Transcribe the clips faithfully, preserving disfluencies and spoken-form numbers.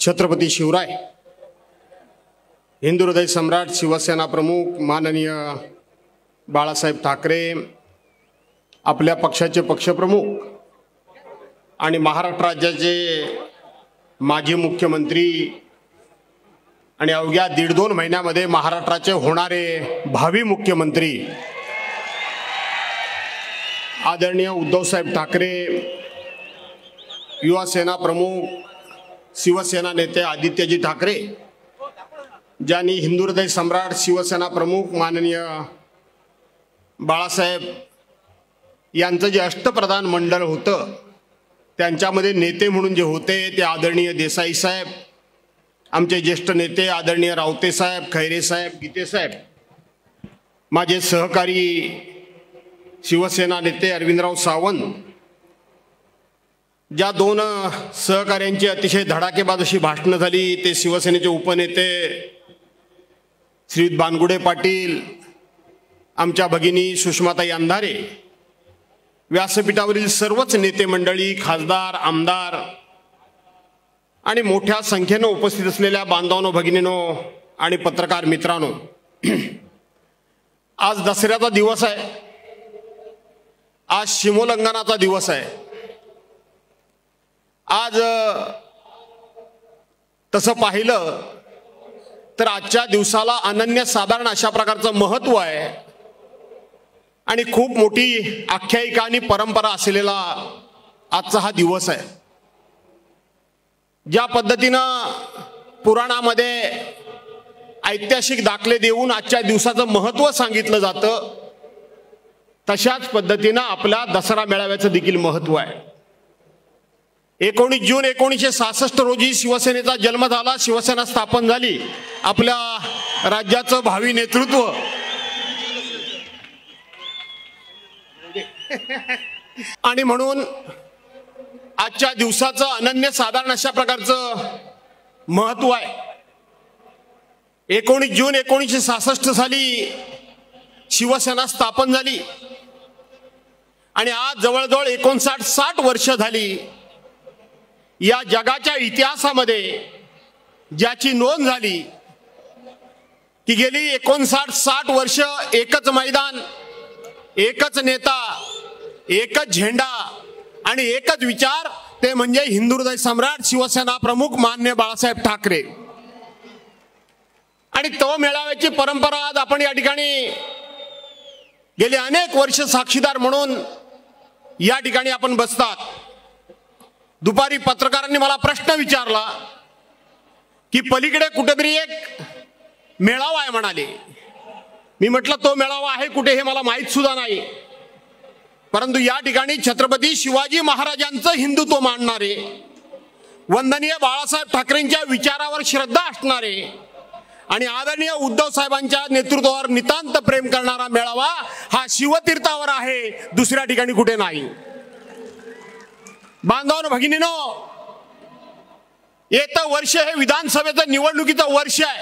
छत्रपती शिवराय, हिंदू हृदय सम्राट, शिवसेना प्रमुख माननीय बाळासाहेब ठाकरे, आपल्या पक्षाचे पक्षप्रमुख आणि महाराष्ट्र राज्याचे माजी मुख्यमंत्री आणि अवघ्या दीड दोन महिन्यामध्ये महाराष्ट्राचे होणारे भावी मुख्यमंत्री आदरणीय उद्धवसाहेब ठाकरे, युवा सेना प्रमुख शिवसेना नेते आदित्यजी ठाकरे, ज्यांनी हिंदू हृदय सम्राट शिवसेना प्रमुख माननीय बाळासाहेब यांचं जे अष्टप्रधान मंडळ होतं त्यांच्यामध्ये नेते म्हणून जे होते ते आदरणीय देसाई साहेब, आमचे ज्येष्ठ नेते आदरणीय रावते साहेब, खैरे साहेब, गीते साहेब, माझे सहकारी शिवसेना नेते अरविंदराव सावंत, ज्या दोन सहकाऱ्यांची अतिशय धडाकेबाज अशी भाषणं झाली ते शिवसेनेचे उपनेते श्री बानगुडे पाटील, आमच्या भगिनी सुषमाताई अंधारे, व्यासपीठावरील सर्वच नेते मंडळी, खासदार, आमदार आणि मोठ्या संख्येने उपस्थित असलेल्या बांधवांनो, भगिनींनो आणि पत्रकार मित्रांनो, आज दसऱ्याचा दिवस आहे, आज शिमोल्लंघनाचा दिवस आहे। आज तसं पाहिलं तर आजच्या दिवसाला अनन्यसाधारण अशा प्रकारचं महत्त्व आहे आणि खूप मोठी आख्यायिका आणि परंपरा असलेला आजचा हा दिवस आहे। ज्या पद्धतीनं पुराणामध्ये ऐतिहासिक दाखले देऊन आजच्या दिवसाचं महत्त्व सांगितलं जातं तशाच पद्धतीनं आपल्या दसरा मेळाव्याचं देखील महत्त्व आहे। एकोणीस जून एकोणीसशे सहासष्ट रोजी शिवसेनेचा जन्म झाला, शिवसेना स्थापन झाली, आपल्या राज्याचं भावी नेतृत्व आणि म्हणून आजच्या दिवसाचं अनन्यसाधारण अशा प्रकारचं महत्त्व आहे। एकोणीस जून एकोणीसशे सहासष्ट साली शिवसेना स्थापन झाली आणि आज जवळजवळ एकोणसाठ साठ वर्ष झाली। या जगाच्या इतिहासामध्ये ज्याची नोंद झाली की गेली एकोणसाठ साठ वर्ष एकच मैदान, एकच नेता, एकच झेंडा आणि एकच विचार, ते म्हणजे हिंदू हृदय सम्राट शिवसेना प्रमुख माननीय बाळासाहेब ठाकरे। आणि तो मेळाव्याची परंपरा आज आपण या ठिकाणी गेले अनेक वर्ष साक्षीदार म्हणून या ठिकाणी आपण बसतात। दुपारी पत्रकारांनी मला प्रश्न विचारला की पलीकडे कुठेतरी एक मेळावा आहे म्हणाले। मी म्हटलं तो मेळावा आहे कुठे हे मला माहित सुद्धा नाही, परंतु या ठिकाणी छत्रपती शिवाजी महाराजांचं हिंदुत्व मानणारे, वंदनीय बाळासाहेब ठाकरेंच्या विचारावर श्रद्धा असणारे आणि आदरणीय उद्धव साहेबांच्या नेतृत्वावर नितांत प्रेम करणारा मेळावा हा शिवतीर्थावर आहे, दुसऱ्या ठिकाणी कुठे नाही। बांधवांनो, भगिनींनो, येतं वर्ष हे विधानसभेचं निवडणुकीचं वर्ष आहे।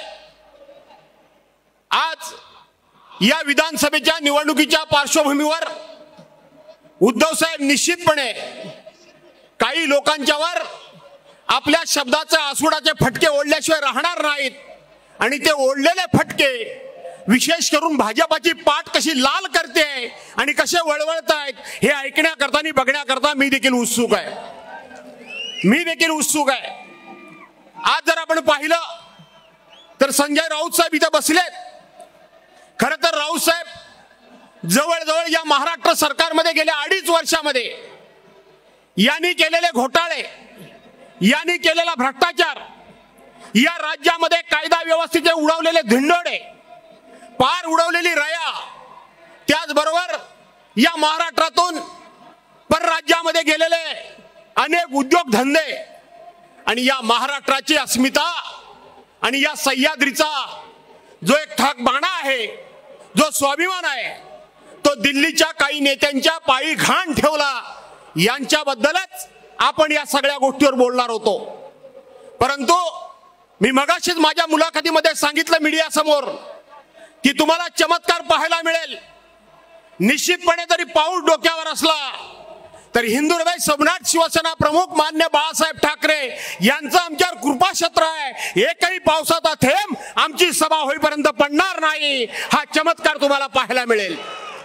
आज या विधानसभेच्या निवडणुकीच्या पार्श्वभूमीवर उद्धव साहेब निश्चितपणे काही लोकांच्यावर आपल्या शब्दाचे आसुडाचे फटके ओढल्याशिवाय राहणार नाहीत आणि ते ओढलेले फटके विशेष करून भाजपाची पाठ कशी लाल करते आणि कसे वळवळत आहेत हे ऐकण्याकरता आणि बघण्याकरता मी देखील उत्सुक आहे मी देखील उत्सुक आहे आज जर आपण पाहिलं तर संजय राऊत साहेब इथे बसलेत। खरं तर राऊत साहेब जवळजवळ या महाराष्ट्र सरकारमध्ये गेल्या अडीच वर्षामध्ये यांनी केलेले घोटाळे, यांनी केलेला भ्रष्टाचार, या राज्यामध्ये कायदा व्यवस्थेचे उडवलेले धिंडोडे, पार उडवलेली रया, त्याचबरोबर या महाराष्ट्रातून परराज्यामध्ये गेलेले अनेक उद्योगधंदे आणि या महाराष्ट्राची अस्मिता आणि या सह्याद्रीचा जो एक ठाकबाणा आहे, जो स्वाभिमान आहे, तो दिल्लीच्या काही नेत्यांच्या पायी घाण ठेवला, यांच्याबद्दलच आपण या सगळ्या गोष्टीवर बोलणार होतो। परंतु मी मगाशीच माझ्या मुलाखतीमध्ये सांगितलं मीडिया समोर की तुम्हाला चमत्कार पाहायला मिळेल। निश्चितपणे जरी पाऊस डोक्यावर असला तर हिंदू हृदय सम्राट शिवसेना प्रमुख मान्य बाळासाहेब ठाकरे यांचं आमच्यावर कृपाक्षेत्र आहे। एकही पावसाचा थेंब आमची सभा होईपर्यंत पडणार नाही। हा चमत्कार तुम्हाला पाहायला मिळेल,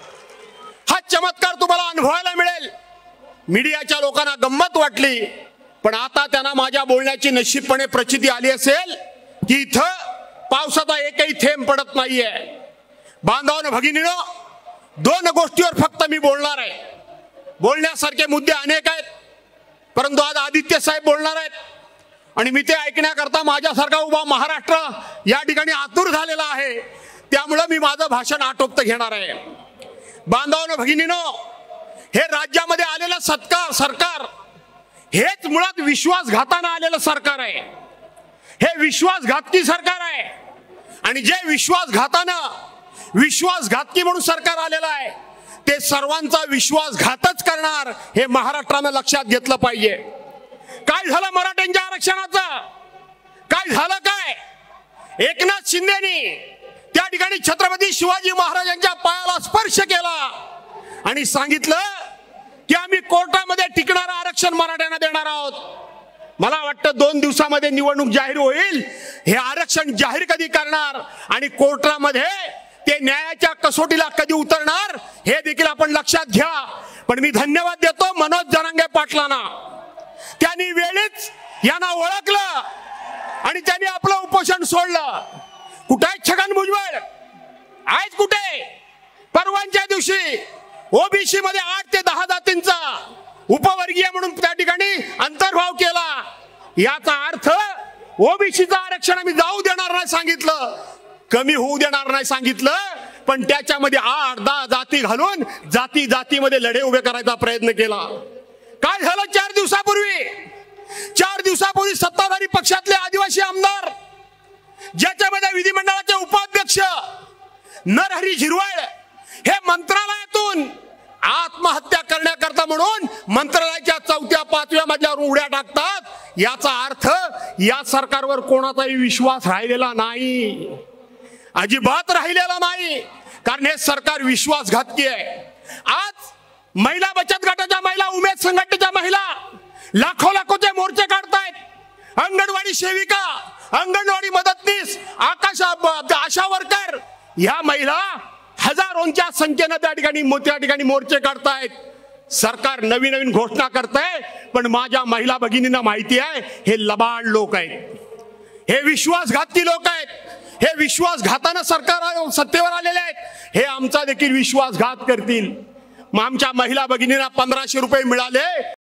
हा चमत्कार तुम्हाला अनुभवायला मिळेल। मीडियाच्या लोकांना गंमत वाटली, पण आता त्यांना माझ्या बोलण्याची निश्चितपणे प्रचिती आली असेल की इथं पावसाचा एकही थेंब पडत नाहीये। बांधवांनो, भगिनीनो, दोन गोष्टीवर फक्त मी बोलणार आहे। बोलण्यासारखे मुद्दे अनेक आहेत, परंतु आज आदित्य साहेब बोलणार आहेत आणि मी ते ऐकण्याकरता माझ्यासारखा उभा महाराष्ट्र या ठिकाणी आतुर झालेला आहे। त्यामुळे मी माझं भाषण आटोपत घेणार आहे। बांधवांनो, भगिनीनो, हे राज्यामध्ये आलेलं सत्कार सरकार हेच मुळात विश्वासघातानं आलेलं सरकार आहे। हे विश्वासघातकी सरकार आहे आणि जे विश्वासघातानं विश्वासघातकी म्हणून सरकार आलेलं आहे ते सर्वांचा विश्वासघातच करणार, हे महाराष्ट्रानं लक्षात घेतलं पाहिजे। काय झालं मराठ्यांच्या आरक्षणाचं? काय झालं? काय एकनाथ शिंदेनी त्या ठिकाणी छत्रपती शिवाजी महाराजांच्या पायाला स्पर्श केला आणि सांगितलं की आम्ही कोर्टामध्ये टिकणारं आरक्षण मराठ्यांना देणार आहोत। मला वाटतं दोन दिवसामध्ये निवडणूक जाहीर होईल, हे आरक्षण जाहीर कधी करणार आणि कोर्टामध्ये ते न्यायाच्या कसोटीला कधी उतरणार हे देखील आपण लक्षात घ्या। पण मी धन्यवाद देतो मनोज जरांगे पाटलांना, त्यांनी वेळीच यांना ओळखलं आणि त्यांनी आपलं उपोषण सोडलं। कुठे आहे छगन भुजबळ? आज कुठे? परवांच्या दिवशी ओबीसी मध्ये आठ ते दहा जातींचा उपवर्गीय म्हणून त्या ठिकाणी अंतर्भाव केला। याचा अर्थ ओबीसीचं आरक्षण आम्ही जाऊ देणार नाही सांगितलं, कमी होऊ देणार नाही सांगितलं, पण त्याच्यामध्ये आठ दहा जाती घालून जाती जातीमध्ये लढे उभे करायचा प्रयत्न केला। काय झालं? चार दिवसापूर्वी चार दिवसापूर्वी सत्ताधारी पक्षातले आदिवासी आमदार, ज्याच्यामध्ये विधिमंडळाचे उपाध्यक्ष नरहरी झिरवाळ हे मंत्रालयातून आत्महत्या करण्याकरता म्हणून मंत्रालयाच्या चौथ्या पाचव्या मजल्यावर उड्या टाकतात। याचा अर्थ या सरकारवर कोणाचाही विश्वास राहिलेला नाही, अजिबात राहिलेला नाही, कारण हे सरकार विश्वासघातकी आहे। आज महिला बचत गटाच्या महिला, उमेद संघटनेच्या महिला लाखो लाखोचे मोर्चे काढतायत। अंगणवाडी सेविका, अंगणवाडी मदतनीस, आकाश आशा वर्कर, या महिला हजारोंच्या संख्येने त्या ठिकाणी त्या ठिकाणी मोर्चे काढतायत। सरकार नवीन नवीन घोषणा करतंय, पण माझ्या महिला भगिनींना माहिती आहे हे लबाड लोक आहेत, हे विश्वासघाती लोक आहेत, हे विश्वासघातानं सरकार सत्तेवर आलेले आहेत, हे आमचा देखील विश्वासघात करतील। मग आमच्या महिला भगिनींना पंधराशे रुपये मिळाले